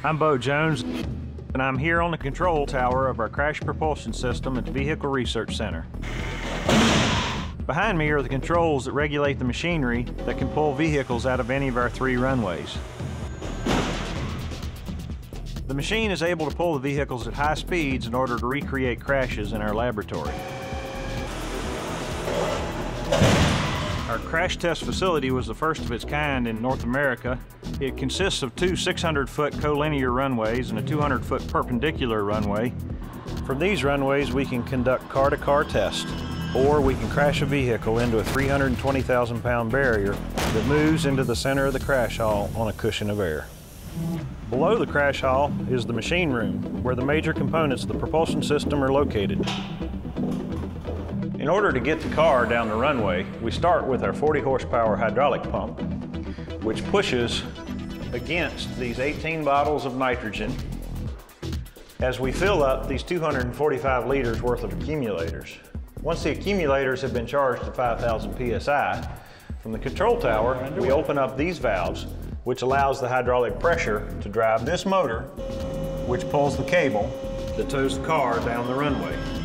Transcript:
I'm Bo Jones, and I'm here on the control tower of our crash propulsion system at the Vehicle Research Center. Behind me are the controls that regulate the machinery that can pull vehicles out of any of our 3 runways. The machine is able to pull the vehicles at high speeds in order to recreate crashes in our laboratory. Our crash test facility was the first of its kind in North America. It consists of 2 600-foot collinear runways and a 200-foot perpendicular runway. From these runways, we can conduct car-to-car tests, or we can crash a vehicle into a 320,000-pound barrier that moves into the center of the crash hall on a cushion of air. Below the crash hall is the machine room, where the major components of the propulsion system are located. In order to get the car down the runway, we start with our 40 horsepower hydraulic pump, which pushes against these 18 bottles of nitrogen as we fill up these 245 liters worth of accumulators. Once the accumulators have been charged to 5,000 psi, from the control tower, we open up these valves, which allows the hydraulic pressure to drive this motor, which pulls the cable that tows the car down the runway.